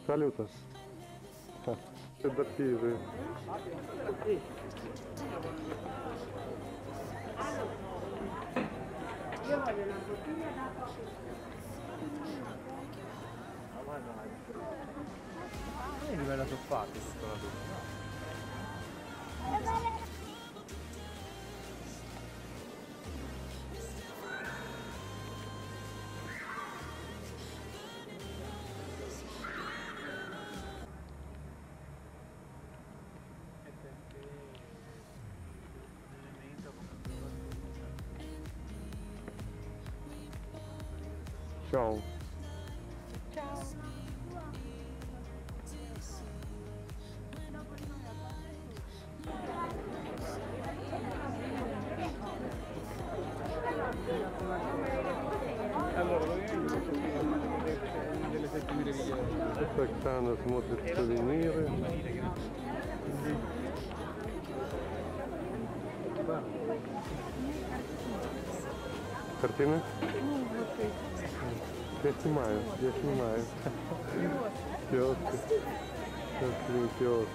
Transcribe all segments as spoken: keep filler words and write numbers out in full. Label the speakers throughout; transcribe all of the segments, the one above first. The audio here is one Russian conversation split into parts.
Speaker 1: Салюта. Это пизы.
Speaker 2: Vedi me la sono fatta questa la
Speaker 1: Ciao.
Speaker 3: Ciao.
Speaker 2: Allora, delle sette meraviglie.
Speaker 1: Оксана смотрит сувениры. Картины? Я снимаю, я снимаю. Киоски. Киоски, киоски.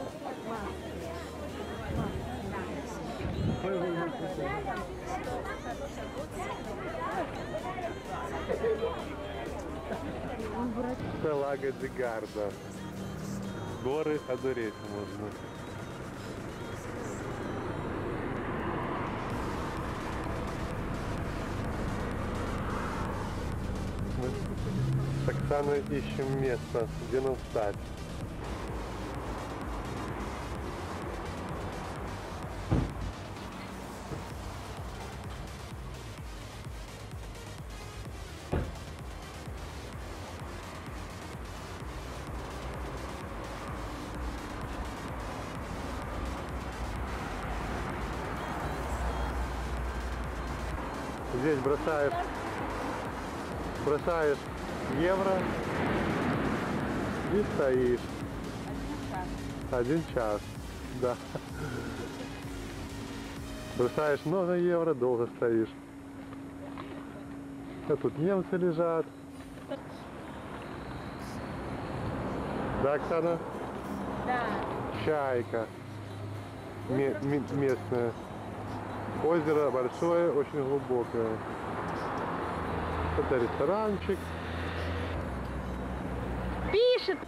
Speaker 1: Лага ди Гарда. Горы одуреть можно. Мы с Оксаной ищем место, где нам встать. Здесь бросаешь, бросаешь евро и стоишь. Один час, да. Бросаешь много евро, долго стоишь. А тут немцы лежат. Да, Оксана?
Speaker 3: Да.
Speaker 1: Чайка. Ме- ме- местная. Озеро большое, очень глубокое. Это ресторанчик.
Speaker 3: Пишет.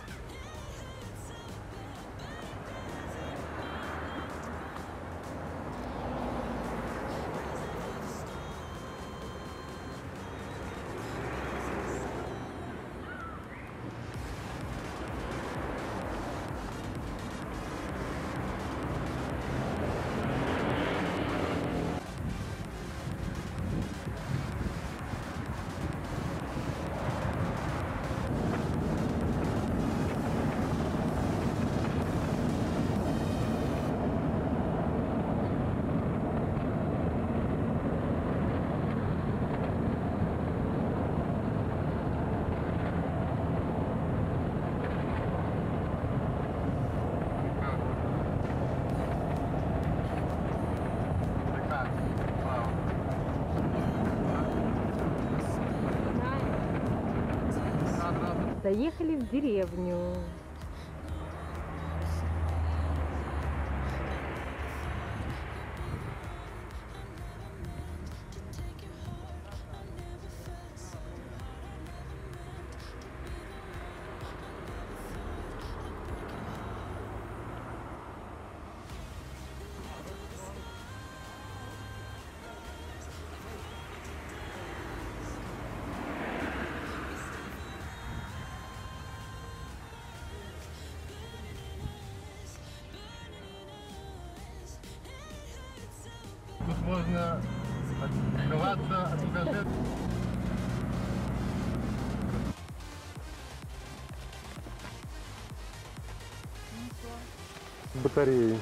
Speaker 3: Заехали в деревню.
Speaker 1: Тут можно открываться от угождения. Батареи.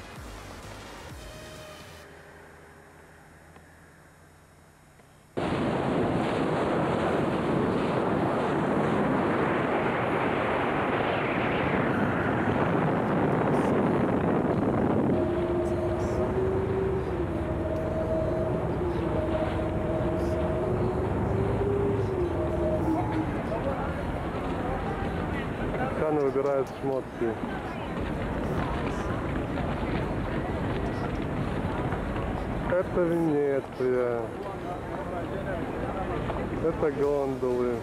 Speaker 1: Оксана выбирает шмотки. Это Венеция. Это гондолы.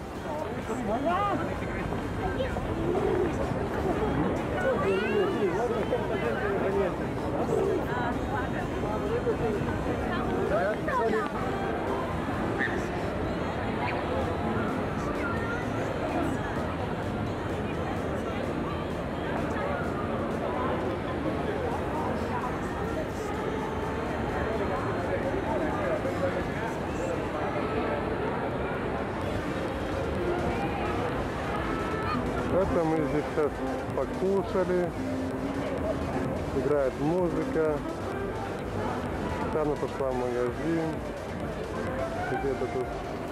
Speaker 1: Это мы здесь сейчас покушали, играет музыка, Оксана пошла в магазин, где-то тут.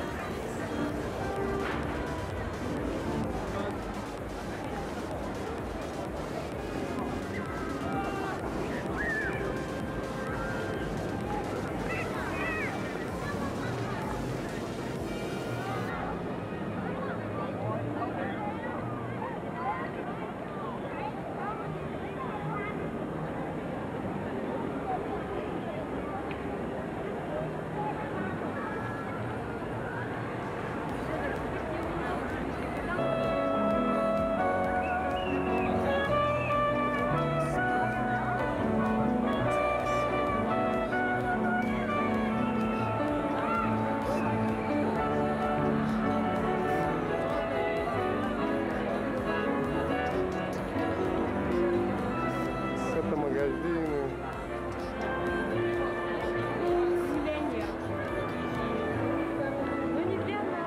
Speaker 1: Это магазины.
Speaker 3: Ну не для нас.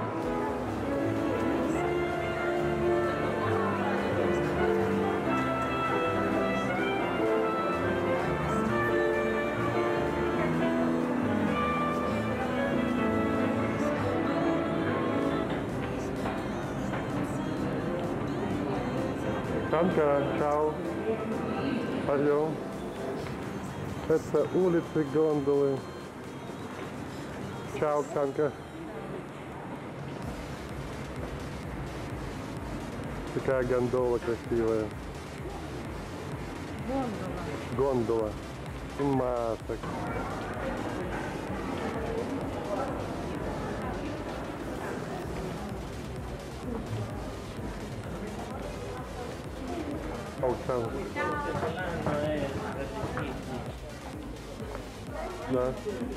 Speaker 1: Оксанка, чао. Пойдем. Это улицы, гондолы. Чао, Оксанка. Такая гондола красивая. Гондола. И масок. Оксана. Да.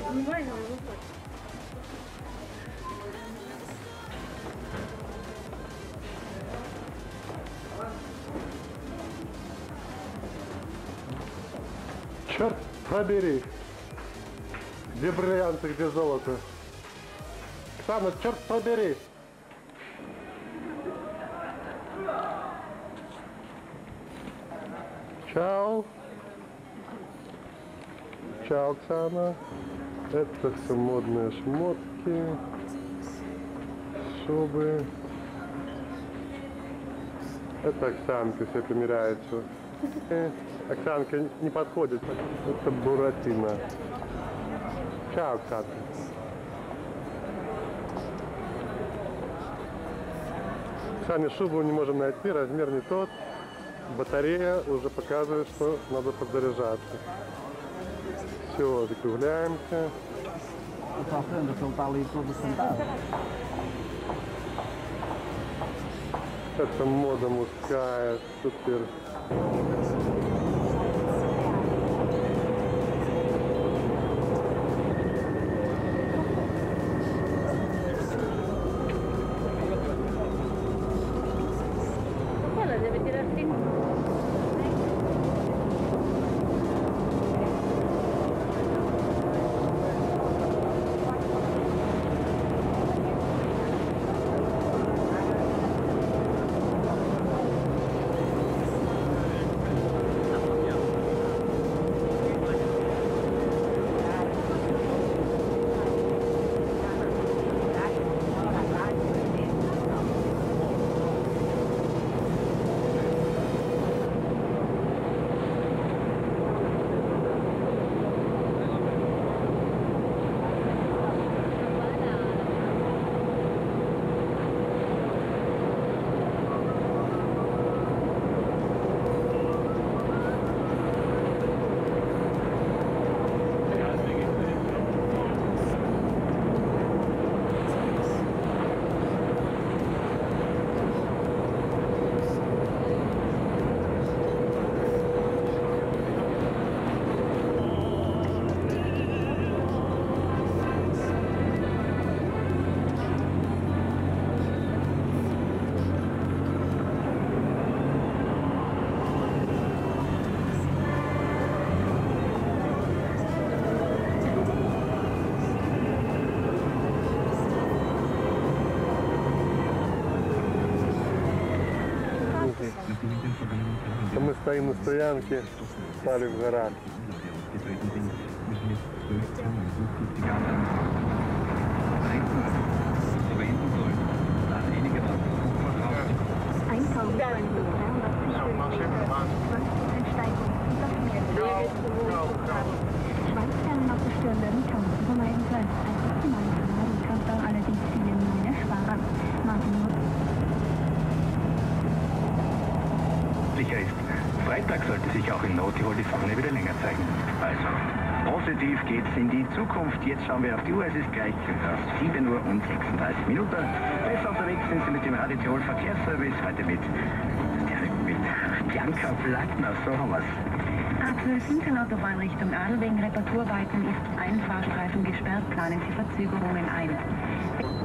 Speaker 1: Черт побери! Где бриллианты, где золото? Оксана, черт побери! Чао! Чао, Оксана! Это все модные шмотки, шубы. Это Оксанка все примеряется. Э, Оксанка не подходит. Это Буратино. Чао, Оксанка. Оксане шубу не можем найти, размер не тот. Батарея уже показывает, что надо подзаряжаться. Все, закругляемся.
Speaker 2: Só frente, ele está ali todo sentado.
Speaker 1: Это мода мужская, супер.
Speaker 3: Ela deve ter assim.
Speaker 1: что мы стоим на стоянке Сталин Гора.
Speaker 4: Schweizfernmassestellen kann man vermeiden sein. Ein optimaler Kanal kann da allerdings viele Mine sparen. Martin
Speaker 5: Sicher ist, Freitag sollte sich auch in Nordtirol die Sonne wieder länger zeigen. Also, positiv geht's in die Zukunft. Jetzt schauen wir auf die Uhr, es ist gleich fast sieben Uhr und sechsunddreißig Minuten. Besser unterwegs sind Sie mit dem Radio Tirol Verkehrsservice, heute mit, mit Bianca Plattner, so haben wir's.
Speaker 4: A zwölf Autobahn Richtung Adel wegen Reparaturarbeiten ist ein Fahrstreifen gesperrt. Planen Sie Verzögerungen ein.